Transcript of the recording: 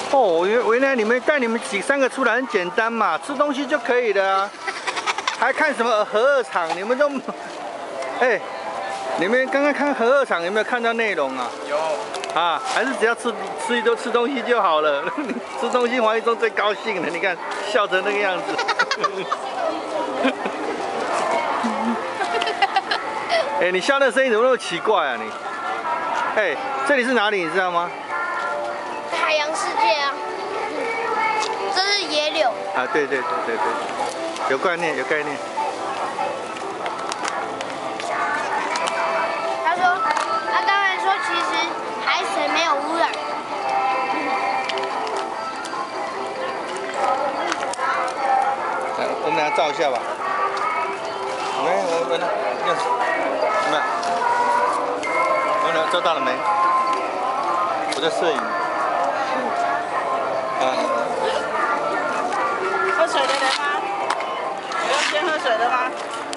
哦，原来你们带你们3个出来很简单嘛，吃东西就可以了啊，还看什么核二厂？你们都，哎，你们刚刚看核二厂有没有看到内容啊？ 有。 啊，还是只要吃东西就好了。吃东西黄一中最高兴了，你看笑成那个样子。哎，你笑的声音怎么那么奇怪啊你？哎，这里是哪里你知道吗？ 海洋世界啊，这是野柳。 啊，对，有概念。 他当然说，其实海水没有污染。 来，我们俩照一下吧。来，我们怎么样？我俩照到了没？我在摄影。啊。 喝水的人吗？你要先喝水的吗？